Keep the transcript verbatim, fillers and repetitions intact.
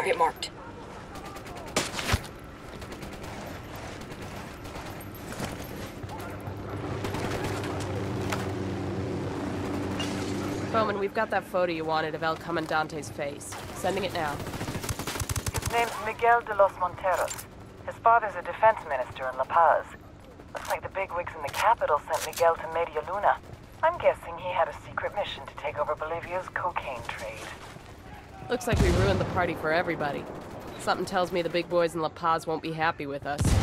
Target marked. Bowman, we've got that photo you wanted of El Comandante's face. Sending it now. His name's Miguel de los Monteros. His father's a defense minister in La Paz. Looks like the bigwigs in the capital sent Miguel to Media Luna. I'm guessing he had a secret mission to take over Bolivia's cocaine trade. Looks like we ruined the party for everybody. Something tells me the big boys in La Paz won't be happy with us.